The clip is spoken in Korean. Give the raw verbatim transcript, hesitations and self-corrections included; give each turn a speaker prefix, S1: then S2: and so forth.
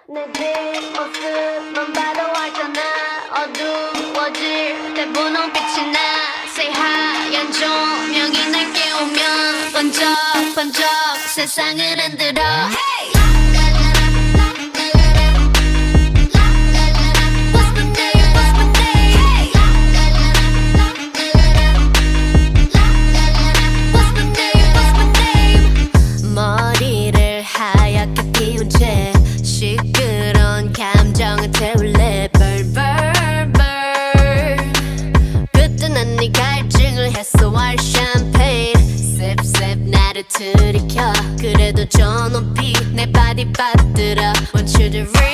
S1: 내 뒷모습만 봐도 알잖아. 어두워질 때 분홍빛이 나. 새하얀 조명이 날 깨우면 번쩍번쩍 세상을 흔들어. Hey! 머리를 하얗게 피운 채 시끄러운 감정을 태울래. 벌벌벌 그때는 네 갈증을 해소할 샴페인 셉셉 나를 들이켜. 그래도 저 높이 내 바디 받들어. Want you to read